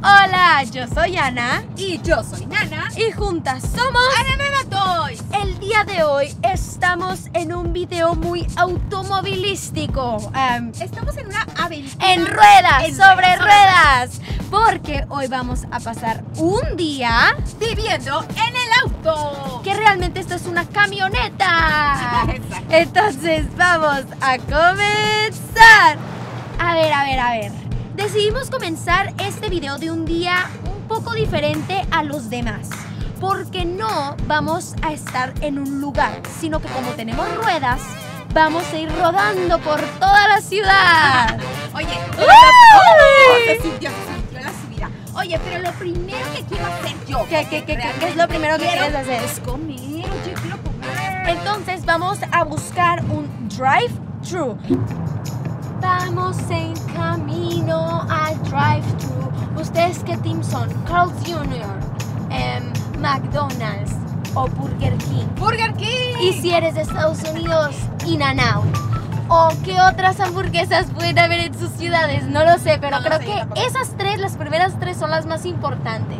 Hola, yo soy Ana. Y yo soy Nana. Y juntas somos Nana Toys. El día de hoy estamos en un video muy automovilístico. Estamos en una aventura. En ruedas, sobre ruedas. Porque hoy vamos a pasar un día viviendo en el auto. que realmente esto es una camioneta. Exacto. Entonces vamos a comenzar. A ver. Decidimos comenzar este video de un día un poco diferente a los demás. Porque no vamos a estar en un lugar, sino que como tenemos ruedas, vamos a ir rodando por toda la ciudad. Oye, se sintió la subida. Oye, pero lo primero que quiero hacer yo. ¿Qué es lo primero que quieres hacer? Es comer. Oye, quiero comer. Entonces vamos a buscar un drive-thru. Vamos en camino al drive-thru. ¿Ustedes qué team son? Carl's Jr., McDonald's o Burger King. Burger King. Y si eres de Estados Unidos, In-N-Out. ¿O qué otras hamburguesas pueden haber en sus ciudades? No lo sé, pero No lo creo sé, que tampoco. esas tres, las primeras tres, son las más importantes.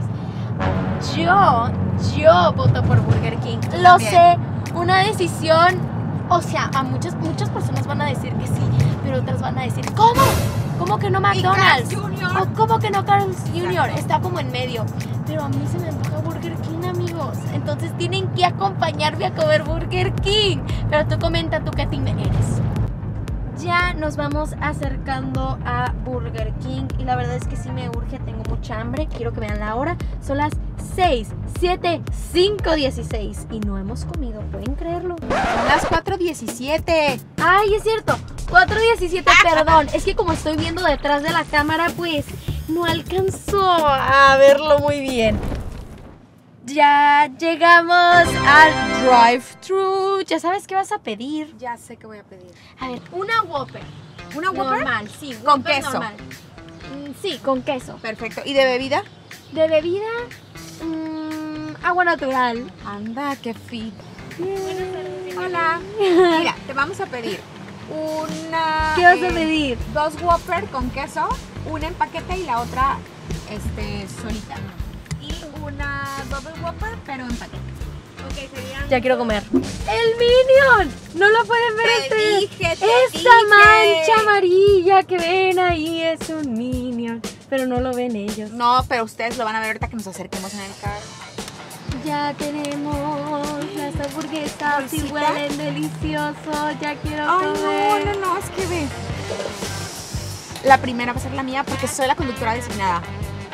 Yo voto por Burger King. Lo También. sé, una decisión, o sea, a muchas personas van a decir que sí, pero otras van a decir, ¿cómo? ¿Cómo que no McDonald's? Carl's Jr. ¿O cómo que no Carl's Jr.? Exacto. Está como en medio. Pero a mí se me antoja Burger King, amigos. Entonces tienen que acompañarme a comer Burger King. Pero tú comenta tú qué team eres. Ya nos vamos acercando a Burger King y la verdad es que sí me urge, tengo mucha hambre. Quiero que vean la hora. Son las 6, 7, 5, 16 y no hemos comido, ¿pueden creerlo? Son las 4:17. Ay, es cierto, 4:17, perdón. Es que como estoy viendo detrás de la cámara, pues no alcanzó a verlo muy bien. Ya llegamos al drive-thru. ¿Ya sabes qué vas a pedir? Ya sé qué voy a pedir. A ver, una Whopper. ¿Una Whopper? Normal, sí. ¿Con Whopper queso? normal. Sí, con queso. Perfecto. ¿Y de bebida? De bebida, agua natural. Anda, qué fit. Hola. Mira, te vamos a pedir una... ¿Qué vas a pedir? 2 Whopper con queso, una en paquete y la otra solita. Y una Double Whopper, pero en paquete. Ok, serían... Ya quiero comer. ¡El Minion! ¿No lo pueden ver Te ustedes? dije, Esa mancha amarilla que ven ahí es un Minion. Pero no lo ven ellos. No, pero ustedes lo van a ver ahorita que nos acerquemos en el carro. Ya tenemos las hamburguesas y ¿Bolsita? huelen delicioso. Ya quiero Ay, comer. no, es que ve. La primera va a ser la mía porque soy la conductora designada.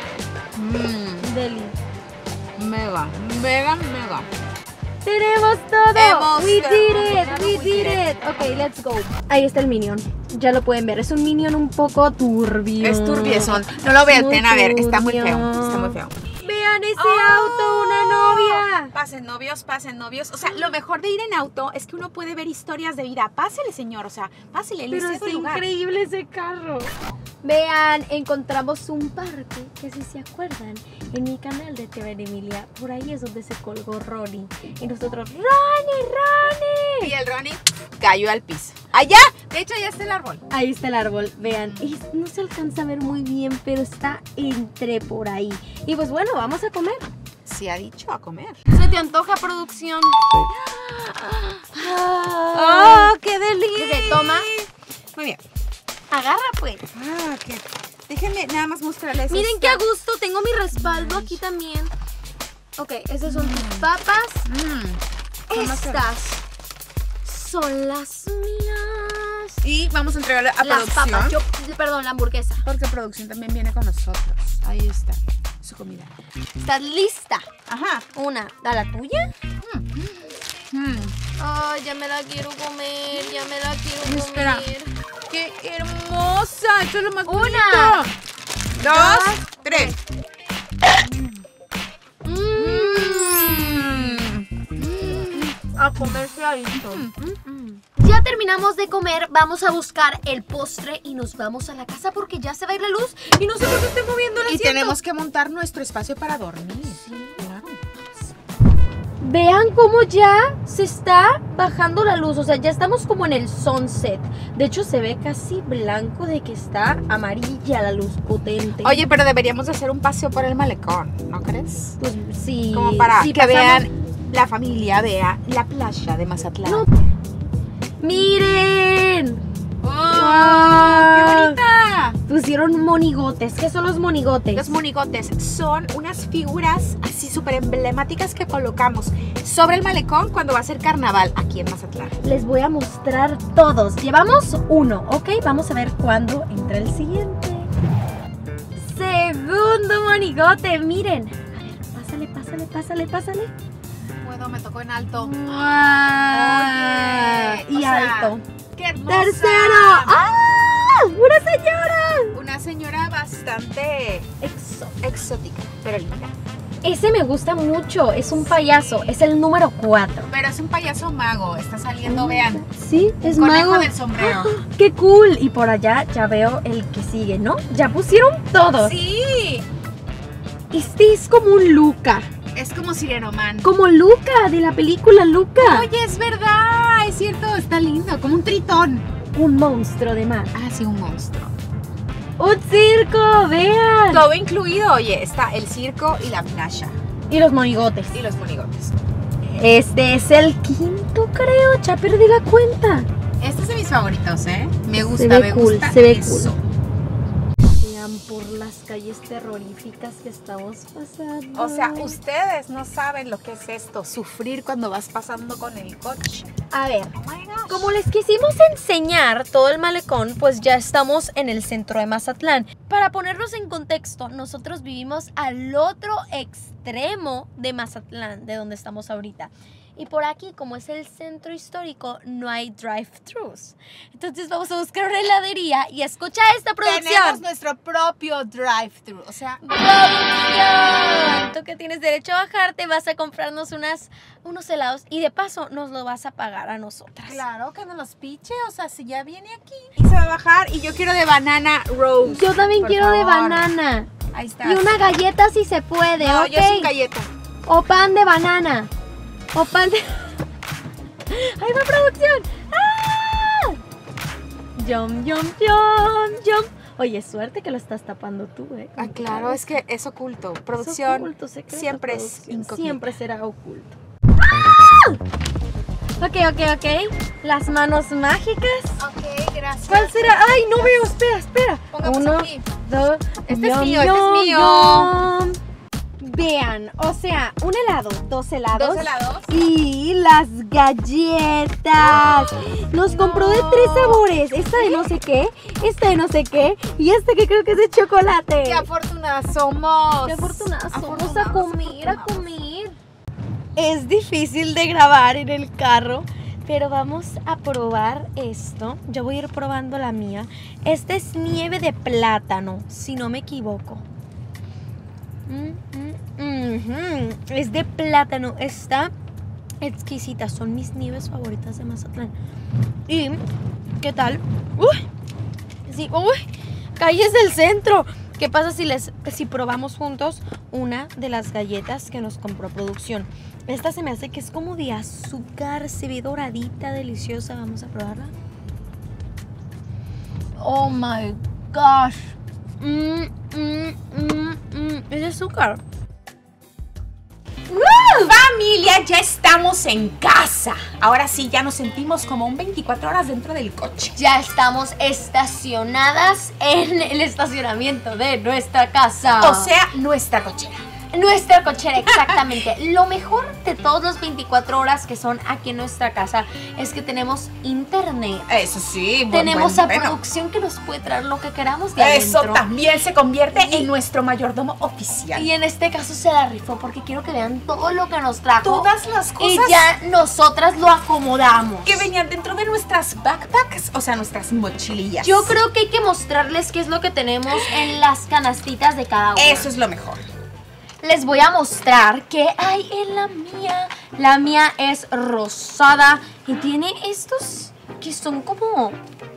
Deli. Mega. Tenemos todo. Hemos We terminado, did it. Ok, let's go. Ahí está el Minion. Ya lo pueden ver. Es un Minion un poco turbio. Es turbiezón. No lo vean, Muy a ver, está muy feo. turbio. Está muy feo. Vean ese auto, una novia. Pasen novios. O sea, lo mejor de ir en auto es que uno puede ver historias de vida. Pásele, señor, o sea, pásele, él Pero es está ese lugar. increíble ese carro. Vean, encontramos un parque que, si se acuerdan, en mi canal de TV de Emilia, por ahí es donde se colgó Ronnie. Y nosotros, ¡Ronnie! Y el Ronnie cayó al piso. Allá, de hecho, allá está el árbol. Ahí está el árbol, vean. Y no se alcanza a ver muy bien, pero está entre por ahí. Y pues bueno, vamos a comer. Se ha dicho a comer. ¿Se te antoja, producción? ¡Oh, qué delicia! Ok, toma. Muy bien. Agarra, pues. Ok. Déjenme nada más mostrarles. Miren qué a gusto, tengo mi respaldo aquí también. Ok, esas son tus papas. Estas son las mías. Y vamos a entregarle a Las producción. papas, perdón, la hamburguesa. Porque producción también viene con nosotros. Ahí está su comida. ¿Estás lista? Ajá. Una, ¿da la tuya? Ay, ya me la quiero comer, ya me la quiero comer. Espera. ¡Qué hermosa! Esto es lo más bonito. Una, 2, 3. A comerse ahí. Ya terminamos de comer, vamos a buscar el postre y nos vamos a la casa porque ya se va a ir la luz y no sé por qué estoy moviendo el Y asiento. tenemos que montar nuestro espacio para dormir. Sí, claro. Vean cómo ya se está bajando la luz, o sea, ya estamos como en el sunset. De hecho, se ve casi blanco de que está amarilla la luz potente. Oye, pero deberíamos de hacer un paseo por el malecón, ¿no crees? Pues sí. Como para sí, que vean, la familia vea la playa de Mazatlán. No. ¡Miren! ¡Oh, qué bonita! Pusieron monigotes. ¿Qué son los monigotes? Los monigotes son unas figuras así súper emblemáticas que colocamos sobre el malecón cuando va a ser carnaval aquí en Mazatlán. Les voy a mostrar todos. Llevamos uno, ¿ok? Vamos a ver cuándo entra el siguiente. Segundo monigote, miren. A ver, pásale. Puedo, me tocó en alto. ¡Wow! Oye, Y o sea, alto. ¡Qué hermosa! ¡Tercero! ¡Ah! ¡Una señora! Una señora bastante exótica, pero linda. Ese me gusta mucho. Es un payaso. Es el número 4. Pero es un payaso mago, está saliendo, vean. Sí, es Conejo mago. del sombrero. ¡Ah! ¡Qué cool! Y por allá ya veo el que sigue, ¿no? Ya pusieron todos. Sí, Este es como un Luca. es como Sirenoman. Como Luca, de la película Luca. Oye, es verdad, es cierto, está lindo, como un tritón. Un monstruo de mar. Ah, sí, un monstruo. ¡Un circo! ¡Vean! Todo incluido, oye, está el circo y la playa. Y los monigotes. Y los monigotes. Este es el quinto, creo. Ya perdí la cuenta. Este es de mis favoritos, ¿eh? Me gusta, Se ve me cool, gusta se ve eso. Vean por las calles terroríficas que estamos pasando. O sea, ustedes no saben lo que es esto, sufrir cuando vas pasando con el coche. A ver, Oh my gosh. como les quisimos enseñar todo el malecón, pues ya estamos en el centro de Mazatlán. Para ponernos en contexto, nosotros vivimos al otro extremo de Mazatlán, de donde estamos ahorita. Y por aquí, como es el centro histórico, no hay drive-thrus. Entonces vamos a buscar una heladería y escucha esta producción. Tenemos nuestro propio drive-thru, o sea, ¡Producción! Tú que tienes derecho a bajarte, vas a comprarnos unos helados y de paso nos lo vas a pagar a nosotras. claro que no los piche, o sea, si ya viene aquí. Y se va a bajar y yo quiero de banana rose. Yo también por quiero de favor. banana. Ahí está. Y una galleta si se puede, No, ¿ok? yo sin galleta. O pan de banana. O pan de... ¡Ahí va producción! ¡Ah! Yum. Oye, suerte que lo estás tapando tú, ¿eh? Ah, claro, es que es oculto. Es Producción oculto, secreto, siempre es producción. incógnita. Siempre será oculto. ¡Ah! Ok. Las manos mágicas. Ok, gracias. ¿Cuál será? ¡Ay, no veo! Espera. Pongamos 1, aquí. 2, Este es mío. Vean, o sea, un helado, 2 helados. 2 helados. Y las galletas. Nos compró de 3 sabores. Esta de no sé qué, esta de no sé qué y esta que creo que es de chocolate. ¡Qué afortunadas somos! Qué afortunadas somos a Afortunados, comer, a afortunados. comer. Es difícil de grabar en el carro, pero vamos a probar esto. Yo voy a ir probando la mía. Esta es nieve de plátano, si no me equivoco. Es de plátano, está exquisita. Son mis nieves favoritas de Mazatlán. ¿Y qué tal? Calles del centro. ¿Qué pasa si probamos juntos una de las galletas que nos compró producción? Esta se me hace que es como de azúcar, se ve doradita, deliciosa. Vamos a probarla. Oh my gosh. Es de azúcar. Familia, ya estamos en casa. Ahora sí, ya nos sentimos como un 24 horas dentro del coche. Ya estamos estacionadas en el estacionamiento de nuestra casa. O sea, nuestra cochera. Nuestra cochera, exactamente. Lo mejor de todos los 24 horas que son aquí en nuestra casa es que tenemos internet. Eso sí, Tenemos a producción que nos puede traer lo que queramos de Eso adentro. también se convierte Y- en nuestro mayordomo oficial. Y en este caso se la rifó porque quiero que vean todo lo que nos trajo. Todas las cosas Y ya nosotras lo acomodamos. que venían dentro de nuestras backpacks, o sea, nuestras mochilillas. Yo creo que hay que mostrarles qué es lo que tenemos en las canastitas de cada una. Eso es lo mejor. Les voy a mostrar qué hay en la mía. La mía es rosada y tiene estos que son como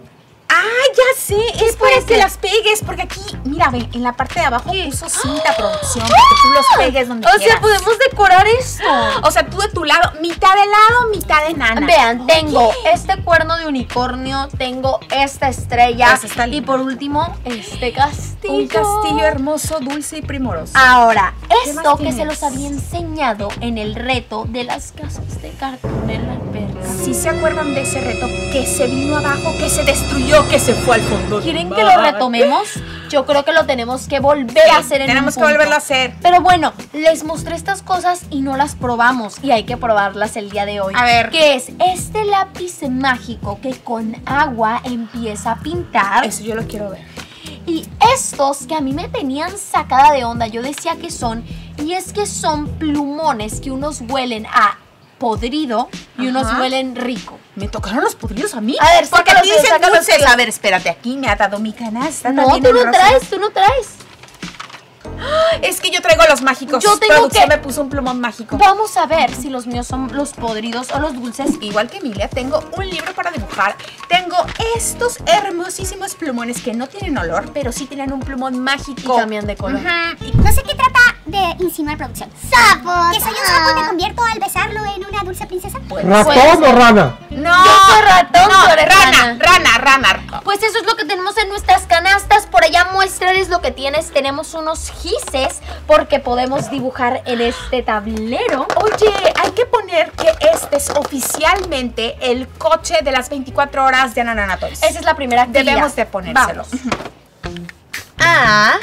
Ah, ya sé, es para puede que ser? las pegues, porque aquí, mira, ve, en la parte de abajo puso cinta producción, para que tú los pegues donde O quieras. sea, podemos decorar esto. O sea, tú de tu lado, mitad de lado, mitad de nana. Vean, tengo este cuerno de unicornio, tengo esta estrella Esa está y linda. por último, este castillo. Un castillo hermoso, dulce y primoroso. Ahora, ¿Qué esto más que tienes? se los había enseñado en el reto de las casas de cartón en la alberca. Si se acuerdan de ese reto que se vino abajo, que se destruyó, que se fue al fondo. ¿Quieren que lo retomemos? Yo creo que lo tenemos que volver a hacer en Tenemos un que volverlo a punto. hacer. Pero bueno, les mostré estas cosas y no las probamos y hay que probarlas el día de hoy. A ver. ¿Qué es? Este lápiz mágico que con agua empieza a pintar. Eso yo lo quiero ver. Y estos que a mí me tenían sacada de onda, yo decía que son, y es que son plumones que unos huelen a podrido y unos Ajá. huelen rico. ¿Me tocaron los podridos a mí? A ver, porque sácalos, aquí dicen sácalos, dulces. sácalos. A ver, espérate, aquí me ha dado mi canasta. No, también tú en no rosa. traes, tú no traes. Es que yo traigo los mágicos. Yo tengo Producción que- me puso un plumón mágico. Vamos a ver si los míos son los podridos o los dulces. Igual que Emilia, tengo un libro para dibujar. Tengo estos hermosísimos plumones que no tienen olor, pero sí tienen un plumón mágico. Y cambian de color. Ajá. No sé qué trata de insinuar producción. ¡Sapo! ¿Que soy un sapo y me convierto al besarlo en una dulce princesa? ¿Ratón o rana? No, Yo soy ratón, no, tú eres rana. Pues eso es lo que tenemos en nuestras canastas. Por allá muéstrales lo que tienes. Tenemos unos gises porque podemos dibujar en este tablero. Oye, hay que poner que este es oficialmente el coche de las 24 horas de Nanana Toys. Esa es la primera actividad. Debemos de ponérselo. Vamos. Ah.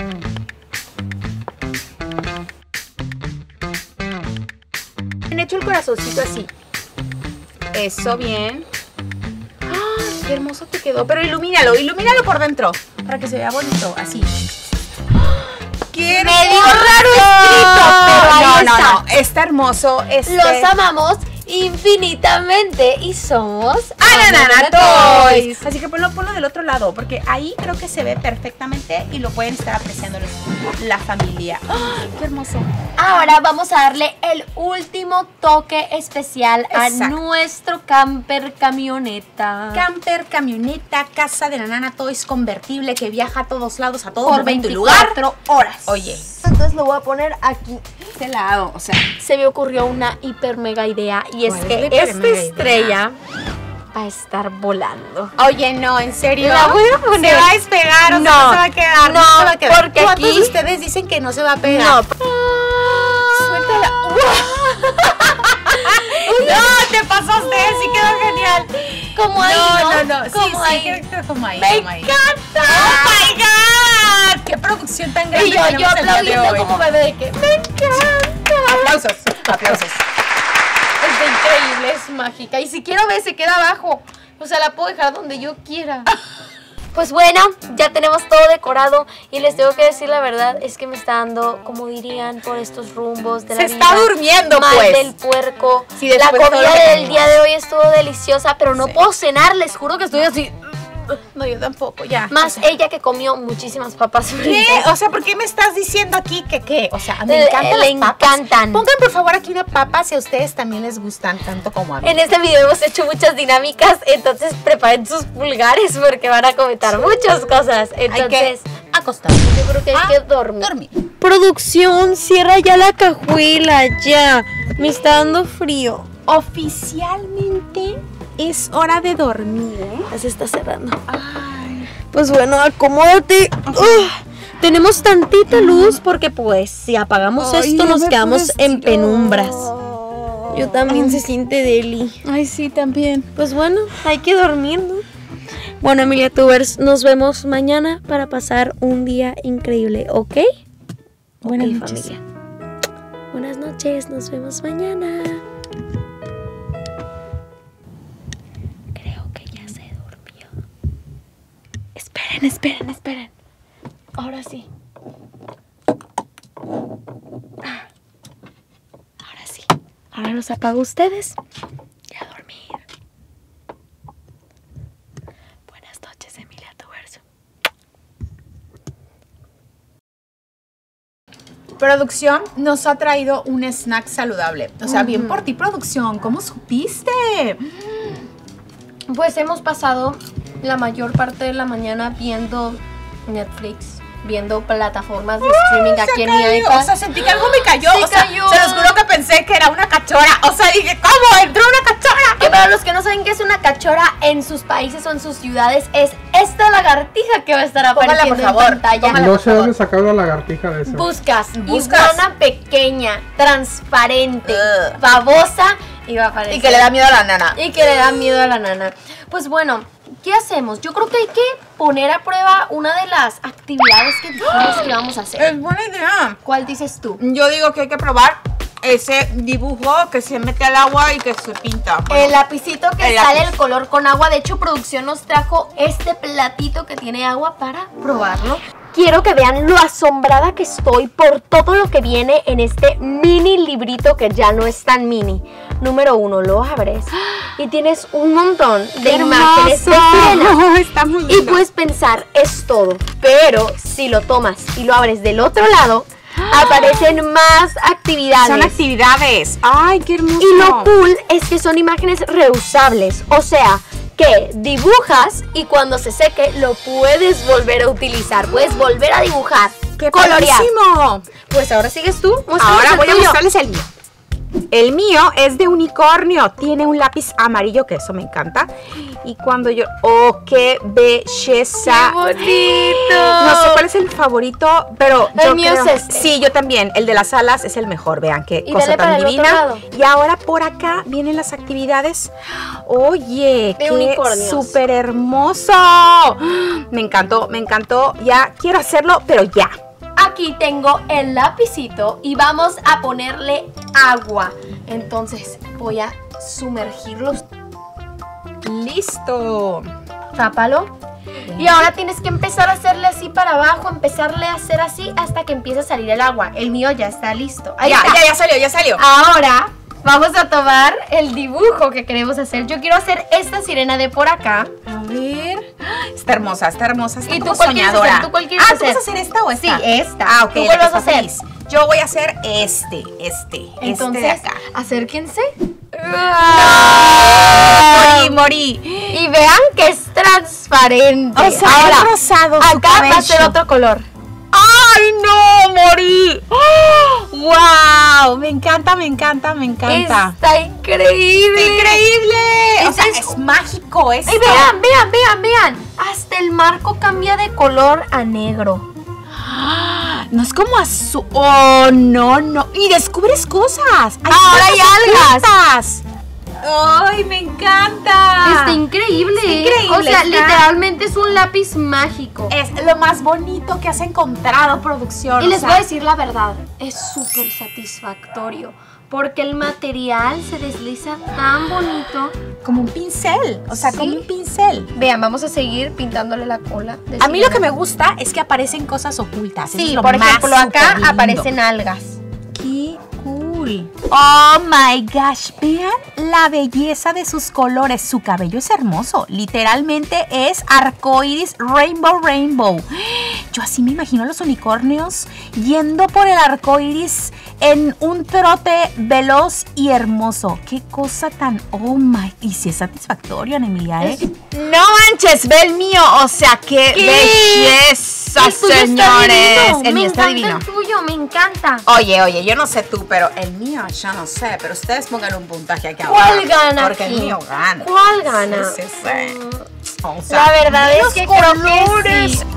Han hecho el corazoncito así. Eso, bien. ¡Ah! Qué hermoso te quedó. Pero ilumínalo por dentro. Para que se vea bonito, así. ¡Qué Medio hermoso! raro escrito, pero ahí no, está. no, está hermoso. Los amamos infinitamente y somos ¡Ananana Ananana Toys! Así que ponlo del otro lado, porque ahí creo que se ve perfectamente y lo pueden estar apreciando la familia. ¡Ah! ¡Qué hermoso! Ahora vamos a darle el último toque especial a Exacto. nuestro camper camioneta. Camper, camioneta, casa de Nanana Toys convertible que viaja a todos lados, a todo Por momento y lugar. 24 horas. Oye, Entonces lo voy a poner aquí. este lado, o sea, Se me ocurrió una hiper mega idea y es ¿Cuál es que la hiper esta mega estrella va a estar volando. oye, no, en serio. La voy a poner. Se va a despegar, o sea, No, no se va a quedar. no, se va a quedar. porque ¿Cuántos aquí- de ustedes dicen que no se va a pegar? No. Suéltala. No, te pasaste, sí quedó genial. Como ahí, ¿no? No, sí, Como sí, ahí. creo que como ahí. ¡Me como ahí. encanta! ¡Oh, my God! ¡Qué producción tan grande Y yo tenemos el día de aplaudiendo hoy! como bebé de que me encanta. Aplausos, aplausos. Está increíble, es mágica. Y si quiero ver, se queda abajo. O sea, la puedo dejar donde yo quiera. Pues bueno, ya tenemos todo decorado y les tengo que decir la verdad, es que me está dando, como dirían, por estos rumbos de la Se vida. está durmiendo, mal pues. del puerco. Sí, la después todo comida lo que del comimos. día de hoy estuvo deliciosa, pero no Sí. puedo cenar, les juro que estoy así. No, yo tampoco, ya. Más ella que comió muchísimas papas ¿Qué? fritas. O sea, ¿por qué me estás diciendo aquí que qué? O sea, me Le- encantan le las papas. encantan. Pongan por favor aquí una papa si a ustedes también les gustan tanto como a mí. En este video hemos hecho muchas dinámicas, entonces preparen sus pulgares porque van a comentar muchas cosas. Hay Entonces, que acostarnos. yo creo que hay que dormir. Dormir. Producción, cierra ya la cajuela, ya. Me está dando frío. Oficialmente es hora de dormir, ¿eh? Ya se está cerrando. Ay. Pues bueno, acomódate. Tenemos tantita luz porque pues si apagamos Ay, esto no nos me quedamos puedo en penumbras. Yo también se siente deli. Ay, sí, también. Pues bueno, hay que dormir, ¿no? Bueno, Emilia Tubers, nos vemos mañana para pasar un día increíble, ¿ok? Buenas Ok, noches. familia. Buenas noches, nos vemos mañana. Creo que ya se durmió. Esperen. Ahora sí. Ahora sí. Ahora los apago ustedes. Y a dormir. Buenas noches, Emilia Tubers. Producción nos ha traído un snack saludable. O sea, bien por ti, producción. ¿Cómo supiste? Pues hemos pasado la mayor parte de la mañana viendo Netflix, viendo plataformas de streaming aquí en mi iPad. O sea, sentí que algo me cayó. Sí, o sea, cayó. se los juro que pensé que era una cachora. O sea, dije, ¿cómo? ¿Entró una cachora? Que para los que no saben qué es una cachora en sus países o en sus ciudades, es esta lagartija que va a estar Póngala, apareciendo por favor, en pantalla. póngala. No sé dónde sacaron la lagartija de esa. Buscas Buscas. iguana pequeña, transparente, Ugh. babosa y va a aparecer. Y que le da miedo a la nana. Y que le da miedo a la nana. Pues bueno, ¿qué hacemos? Yo creo que hay que poner a prueba una de las actividades que dijimos que íbamos a hacer. Es buena idea. ¿Cuál dices tú? Yo digo que hay que probar ese dibujo que se mete al agua y que se pinta. Bueno, El lapicito que el sale lápiz. el color con agua. De hecho, producción nos trajo este platito que tiene agua para probarlo. Quiero que vean lo asombrada que estoy por todo lo que viene en este mini librito que ya no es tan mini. Número 1, lo abres y tienes un montón de imágenes de sirenas. Está muy Y lindo. puedes pensar, es todo. Pero si lo tomas y lo abres del otro lado, aparecen más actividades. Son actividades. Ay, qué hermoso. Y lo cool es que son imágenes reusables. O sea, que dibujas y cuando se seque lo puedes volver a utilizar. Puedes volver a dibujar. ¡Qué colorear. padrísimo! Pues ahora sigues tú. Muéstranos Ahora el voy a tuyo. mostrarles el mío. El mío es de unicornio. Tiene un lápiz amarillo, que eso me encanta. Y cuando yo... ¡Oh, qué belleza! ¡Qué bonito! No sé cuál es el favorito, pero El yo mío creo... es este. Sí, yo también. El de las alas es el mejor. Vean qué Y cosa dale para tan el otro divina. lado. Y ahora por acá vienen las actividades. Oye, De qué unicornios. súper hermoso. Me encantó, me encantó. Ya quiero hacerlo, pero ya. Aquí tengo el lapicito y vamos a ponerle agua. Entonces voy a sumergirlos. Listo. Tápalo. Y ahora tienes que empezar a hacerle así para abajo, empezarle a hacer así hasta que empiece a salir el agua. El mío ya está listo. Ahí está. Ya salió, ya salió. Ahora vamos a tomar el dibujo que queremos hacer. Yo quiero hacer esta sirena de por acá. A ver. Está hermosa, está hermosa. Está ¿Y tú como cuál quieres soñadora. hacer? ¿Tú cuál quieres ¿tú hacer? vas a hacer esta o esta? Sí, esta. Ah, ok. ¿Tú la cuál que vas a está hacer? feliz. Yo voy a hacer este Entonces, de acá. acérquense. Morí. Y vean que es transparente. O sea, ahora, es rosado su acá va a cabello. ser otro color. ¡Ay, no! ¡Morí! ¡Wow! Me encanta, me encanta, me encanta. Está increíble. ¡Increíble! O sea, Entonces- es mágico esto. Y vean. Hasta el marco cambia de color a negro. No es como azul. Oh, no. Y descubres cosas. Ahora hay algas. algas. ¡Ay, me encanta! Está increíble. Está increíble, O sea, está- literalmente es un lápiz mágico. Es lo más bonito que has encontrado, producción. Y o les sea, voy a decir la verdad, es súper satisfactorio porque el material se desliza tan bonito. como un pincel. O sea, Sí. como un pincel. Vean, vamos a seguir pintándole la cola. de A mí lo sirena. que me gusta es que aparecen cosas ocultas. Eso Sí, es lo por más ejemplo, acá superlindo. aparecen algas. ¡Qué cool! Oh my gosh, vean la belleza de sus colores. Su cabello es hermoso. Literalmente es arcoíris, rainbow. Yo así me imagino a los unicornios yendo por el arcoíris en un trote veloz y hermoso. Qué cosa tan, oh my, y si es satisfactorio, Ana Emilia, ¿eh? No manches, ve el mío, o sea, qué belleza, El tuyo está señores. divino. El Me mío está encanta divino. el tuyo, me encanta. Oye, yo no sé tú, pero el mío yo no sé, pero ustedes pongan un puntaje aquí abajo. ¿Cuál gana Porque aquí? el mío gana. ¿Cuál gana? Sí. O La verdad ve es los que creo que colores. sí.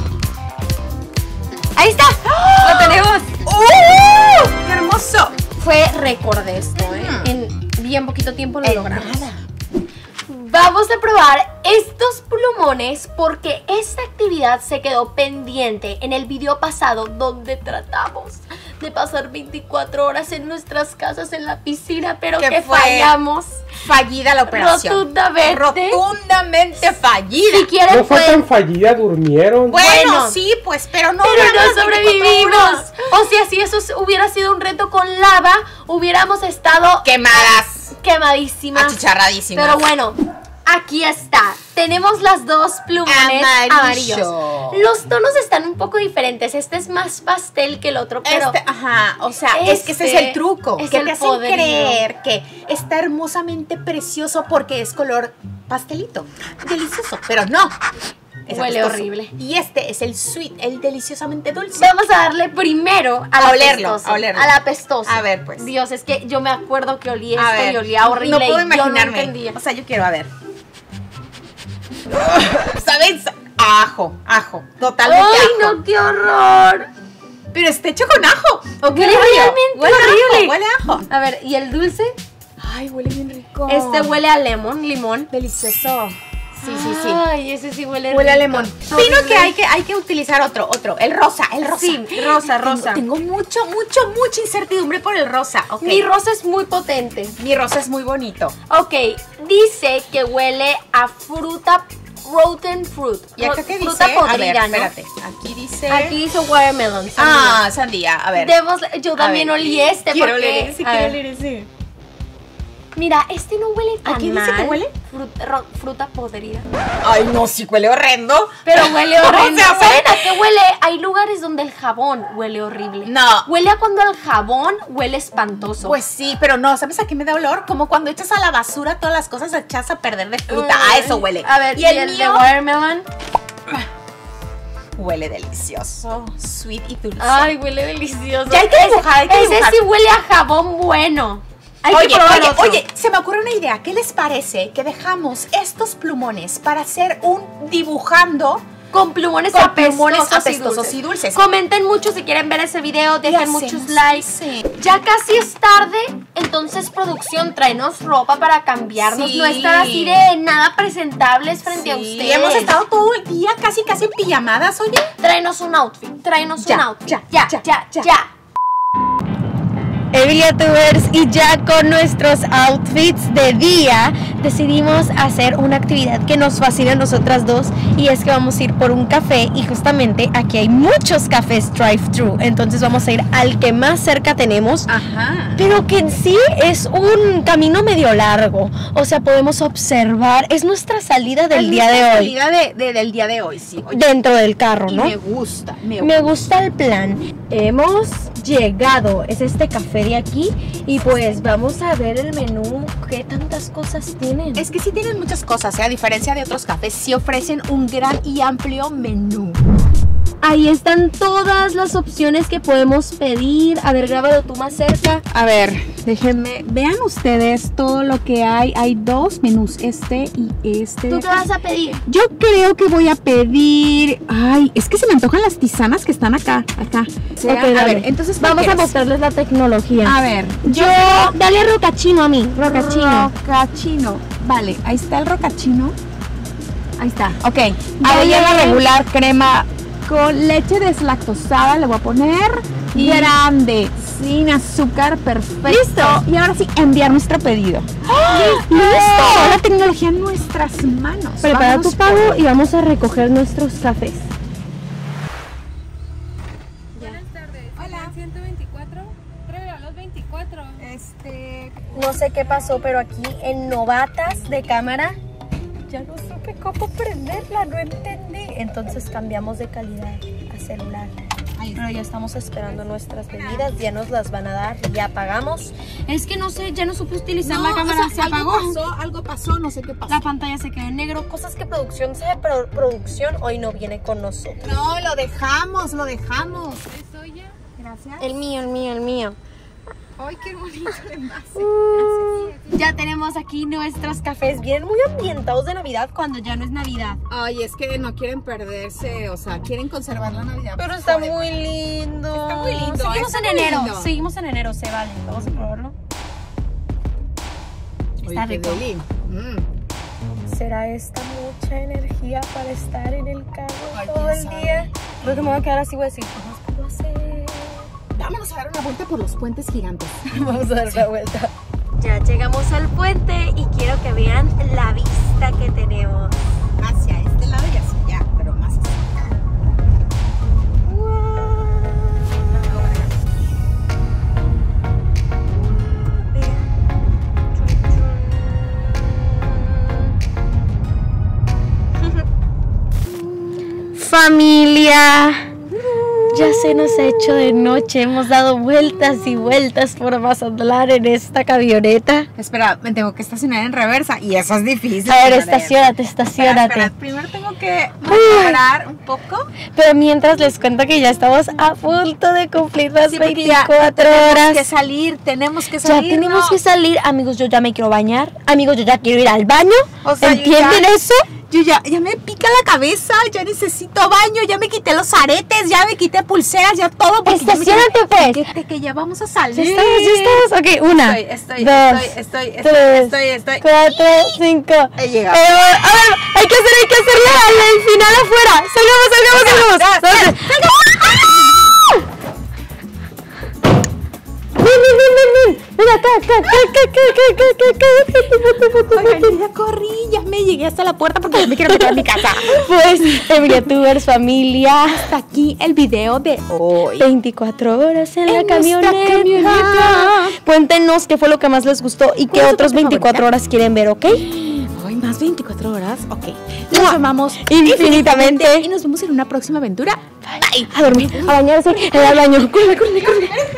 Ahí está. Lo tenemos. ¡Qué hermoso! Fue récord esto, ¿eh? En bien poquito tiempo lo En logramos. nada. Vamos a probar estos plumones porque esta actividad se quedó pendiente en el video pasado donde tratamos de pasar 24 horas en nuestras casas en la piscina, pero ¿Qué que fue? fallamos Fallida la operación. Rotundamente fallida. Si quieren No fue tan pueden... fallida, durmieron. Bueno, sí, pues, pero no Pero duramos no 24 sobrevivimos. horas. O sea, si eso hubiera sido un reto con lava, hubiéramos estado Quemadas. quemadísimas. Achicharradísimas. Pero bueno, aquí está. Tenemos las dos plumones Amarillo. amarillos. Los tonos están un poco diferentes. Este es más pastel que el otro, pero Ajá, o sea, es que ese es el truco. es que el te hacen poderío. creer que está hermosamente precioso porque es color pastelito. Delicioso, pero no. Es Huele apestoso. horrible. Y este es el sweet, el deliciosamente dulce. Vamos a darle primero A al olerlo, apestoso. a olerlo. Al apestoso. A ver, pues. Dios, es que yo me acuerdo que olí A esto ver, y olía horrible. No puedo y yo imaginarme. no entendía. O sea, yo quiero, a ver. ¿Sabes? Ajo, totalmente ¡Ay, ajo. no, qué horror! Pero está hecho con ajo. ¿O qué Huele rollo? realmente Huele a ajo, horrible. huele a ajo. A ver, ¿y el dulce? Ay, huele bien rico. Este huele a limón. delicioso. Sí. Ay, ese sí huele Huele a rico. lemón. Horrible. Opino que hay que utilizar otro. El rosa. Sí, rosa. Tengo mucha incertidumbre por el rosa. Ok. Mi rosa es muy potente. Mi rosa es muy bonito. Ok, dice que huele a fruta, rotten fruit. ¿Y acá qué dice? Fruta podrida, a ver, ¿no? espérate. Aquí dice... Aquí dice watermelon. Ah, sandía. A ver. Yo también A ver. olí este Quiero porque... oler ese, a ver. quiero oler ese. Mira, este no huele tan ¿Aquí mal. dice que huele? Fruta podrida. Ay, no, sí huele horrendo. Pero huele horrible. O sea, ¿Saben a qué huele? Hay lugares donde el jabón huele horrible. No. Huele a cuando el jabón huele espantoso. Pues sí, pero no, ¿sabes a qué me da olor? Como cuando echas a la basura todas las cosas echas a perder de fruta. A eso huele. A ver, y el de mío watermelon. huele delicioso. Sweet y dulce. Ay, huele delicioso. Ya hay que dibujar, hay que ese dibujar. sí huele a jabón bueno. Hay Oye, que probar otro. oye, se me ocurre una idea. ¿Qué les parece que dejamos estos plumones para hacer un dibujando Con plumones con apestosos, plumones apestosos y dulces? Comenten mucho si quieren ver ese video, dejen hacemos muchos likes. ese. Ya casi es tarde, entonces producción, tráenos ropa para cambiarnos, Sí. no estar así de nada presentables frente a ustedes. Y hemos estado todo el día casi en pijamadas, oye. Tráenos un outfit, tráenos Ya, un outfit. ya. Tubers, y ya con nuestros outfits de día decidimos hacer una actividad que nos fascina a nosotras dos, y es que vamos a ir por un café, y justamente aquí hay muchos cafés drive-thru, entonces vamos a ir al que más cerca tenemos, Ajá. pero que en sí es un camino medio largo, o sea, podemos observar, es nuestra salida del día de hoy, Del día de hoy, sí. Oye, dentro del carro, y ¿no? me gusta. Me gusta el plan. Hemos llegado, es este café de aquí, y pues vamos a ver el menú. ¿Qué tantas cosas tienen? Es que sí tienen muchas cosas, a diferencia de otros cafés, sí ofrecen un gran y amplio menú. Ahí están todas las opciones que podemos pedir. A ver, grábalo tú más cerca. A ver, déjenme, vean ustedes todo lo que hay. Hay dos menús, este y este. ¿Tú qué vas a pedir? Yo creo que voy a pedir. Ay, es que se me antojan las tisanas que están acá. Ok, a dale. ver, entonces ¿cuál vamos a quieres? mostrarles la tecnología. A ver, Yo, dale rocachino a mí, rocachino. Rocachino. Vale, ahí está el rocachino. Ahí está. Ok. Dale. Avellana regular, crema con leche deslactosada. Le voy a poner grande, sin azúcar, perfecto. ¿Listo? Y ahora sí, enviar nuestro pedido. ¡Listo! La tecnología en nuestras manos. Prepara Vámonos tu pago por- y vamos a recoger nuestros cafés. Buenas tardes. Hola. 124. Traigan los 24. No sé qué pasó, pero aquí en novatas de cámara ya no supe cómo prenderla, no entendí. Entonces cambiamos de calidad a celular. Pero ya estamos esperando nuestras bebidas, ya nos las van a dar, ya pagamos. Es que no sé, ya no supe utilizar la cámara, se apagó. Algo pasó, no sé qué pasó. La pantalla se quedó en negro, cosas que producción sabe, pero producción hoy no viene con nosotros. No, lo dejamos. ¿Es soya? Gracias. El mío. ¡Ay, qué bonito envase! Ya tenemos aquí nuestros cafés, vienen muy ambientados de Navidad cuando ya no es Navidad. Ay, es que no quieren perderse, o sea, quieren conservar la Navidad. Pero está forever. muy lindo. Está muy lindo, Seguimos está en muy enero. lindo. Seguimos en enero, se vale. Vamos a probarlo. Oye, Está qué rico. deli. ¿Será esta mucha energía para estar en el carro Ay, todo quién el sabe. día? Creo que me voy a quedar así, voy a decir, ¿cómo puedo hacer? Vámonos a dar una vuelta por los puentes gigantes. Vamos a dar una vuelta. Ya llegamos al puente y quiero que vean la vista que tenemos. Hacia este lado y hacia allá, pero más hacia acá. Familia, Ya se nos ha hecho de noche, hemos dado vueltas y vueltas por Mazatlán en esta camioneta. Espera, me tengo que estacionar en reversa y eso es difícil. A ver, señora. estacionate. Espera, primero tengo que parar un poco. Pero mientras les cuento que ya estamos a punto de cumplir las Sí, porque ya 24 horas. tenemos que Ya salir. tenemos ¿no? que salir. Amigos, yo ya me quiero bañar. Amigos, yo ya quiero ir al baño. O sea, yo ¿entienden ya- eso? Yo ya me pica la cabeza, ya necesito baño, ya me quité los aretes, ya me quité pulseras, ya todo. porque ya me Estacionate, pues. quiero- que ya vamos a salir. Ya estamos. Ok, una, Estoy, dos, estoy. 4, 5. He llegado. A ver, hay que hacerle al final afuera. Salgamos. Ven. Mira, acá. Oigan, ya corrí, ya me llegué hasta la puerta porque ya me quiero meter a mi casa. Pues, Emilia-Tubers, familia. Hasta aquí el video de hoy. 24 horas en la nuestra camioneta. Cuéntenos qué fue lo que más les gustó y qué ¿Cuál es tu otros parte 24 favorita? horas quieren ver, ¿ok? Hoy más 24 horas, ok. Nos amamos Infinitamente. y nos vemos en una próxima aventura. Bye. A dormir, a bañarse, en el baño. Corre.